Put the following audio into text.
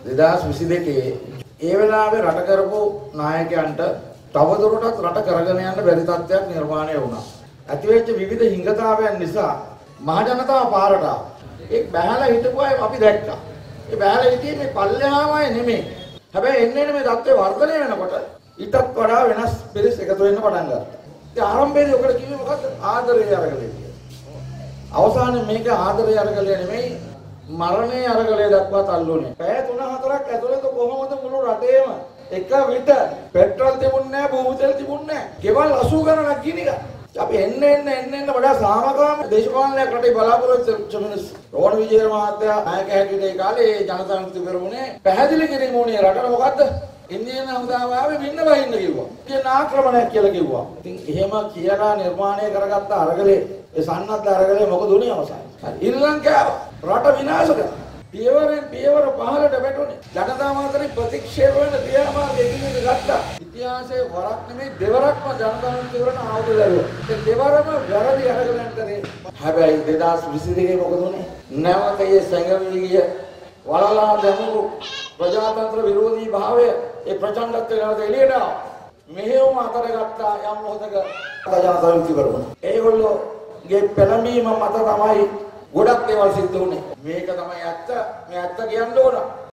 2022 ඒ වෙලාවේ රට කරපු නායකයන්ට තවදුරටත් රට කරගෙන යන්න බැරි තත්ත්වයක් නිර්මාණය වුණා. ඇතිවෙච්ච විවිධ හිඟතාවයන් නිසා මහ ජනතාව පාරට ආවා. ඒ බැහැලා හිටපු අය අපි දැක්කා. ඒ බැහැලා හිටියේ මේ පල්ලෙහාමයි නෙමෙයි. හැබැයි එන්නේ මේ தත්ත්වය වර්ධනය වෙනකොට ඊටත් වඩා වෙනස් පිරිස් එකතු වෙන්න පටන් ගත්තා. ඉතින් ආරම්භයේදී ඔකට කිව්වේ මොකද්ද? ආදරේ අරගලේ කියලා. අවසානයේ මේක ආදරේ අරගලේ නෙමෙයි මරණේ අරගලේ දක්වා තල්ලුනේ. පැය 3-4ක් ඇතුළත කොහොමද මුළු රටේම එක විට පෙට්‍රල් තිබුණේ නැහැ, බෝතල් තිබුණේ නැහැ. ගෙවල් 80 ගණනක් ගිනිග. අපි එන්න වඩා සාමකාමී දේශපාලනයක් රටේ බලාපොරොත්තු වෙච්ච මිනිස්සු. රෝහණ විජේවර්ධන මහත්තයා නායක හැටියට ඒ කාලේ ජනතා විමුක්ති පෙරමුණේ පැහැදිලි කිරීම උනේ රටට මොකද්ද? ඉන්දියානු හමුදාව ආවේ මෙන්න වහින්න කිව්වා. කියන ආක්‍රමණයක් කියලා කිව්වා. ඉතින් එහෙම කියලා නිර්මාණය කරගත්ත අරගලේ ඒ සන්නද්ධ අරගලේ මොකද උනේ අවසානයේ? ශ්‍රී ලංකාව රට විනාශ කරා. පියවරෙන් පියවර පහළට වැටුනේ. ජනතාව අතරින් ප්‍රතික්ෂේප වෙන ක්‍රියාමාර්ග එකිනෙක ගත්තා. ඉතිහාසයේ වරක් නෙමෙයි දෙවරක්ම ජනතා විමුක්ති පෙරමුණ ආවුද ලැබුවා. ඒ දෙවරම වැරදි අරගලයන් කරේ. හැබැයි 2022 මොකද උනේ? නැවත ඒ සංගමී ගිය වලලා දැමුණු ප්‍රජාතන්ත්‍ර විරෝධී භාවය ඒ ප්‍රචණ්ඩත්වය නැවත එළියට ආවා. මෙහෙයුම අතර ගත්තා යම් මොහොතක ජනතා විමුක්ති පෙරමුණ. ඒගොල්ලෝගේ පෙළඹීම මත තමයි ගොඩක් දේවල් සිද්ධ වුණේ. මේක තමයි ඇත්ත. මේ ඇත්ත කියන්න ඕන.